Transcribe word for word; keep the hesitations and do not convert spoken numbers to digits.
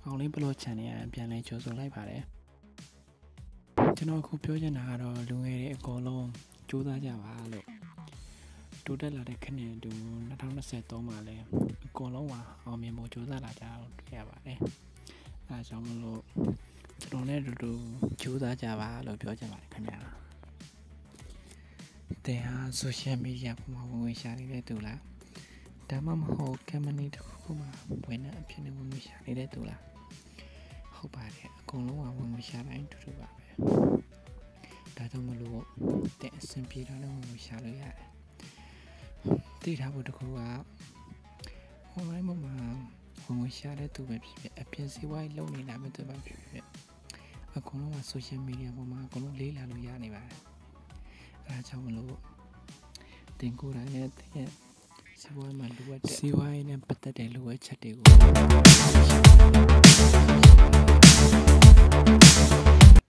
ကောင်လေးဘလော့ချန်နေရပြန်လဲကြိုဆိုလိုက်ပါတယ်ကျွန်တော်အခုပြောချင်တာကတော့လူငယ်တွေအကုန်လုံးကြိုးစားကြပါလို့တိုးတက်လာတဲ့ခဏတူ၂၀၂၃မှာလဲအကုန်လုံးပါအောင်မြင်ဖို့ကြိုးစားလာကြတော့တွေ့ရပါတယ်အဲဒါကြောင့်မလို့ကျွန်တော်လည်းအတူတူကြိုးစားကြပါလို့ပြောချင်ပါတယ်ခင်ဗျာတဲ့ဟာ social media ပေါ်မှာဝင်ဝင်ရှာနေတဲ့သူလားဒါမှမဟုတ် company တစ်ခုခုမှာဝင်တဲ့အဖြစ်နဲ့ဝင်ဝင်ရှာနေတဲ့သူလားဟုတ်ပါတယ်အကုန်လုံးကဝင်ဝင်ရှာတိုင်းတူတူပါပဲဒါကြောင့်မလို့တဲ့အဆင်ပြေတာလည်းဝင်ဝင်ရှာလို့ရတယ်သိထားဖို့တခုက online မှာဝင်ဝင်ရှာတဲ့သူပဲဖြစ်ဖြစ်အပြင်စီးပွားရေးလုပ်နေတာပဲသူပဲဖြစ်ဖြစ်အကုန်လုံးက social media ပေါ်မှာအကုန်လုံးလေးလာလို့ရနေပါတယ်အဲဒါကြောင့်မလို့တင်ကိုယ်တိုင်နဲ့တဲ့စီးပွားရေးမှာလိုအပ်တဲ့စီးပွားရေးနဲ့ပတ်သက်တဲ့လိုအပ်ချက်တွေကို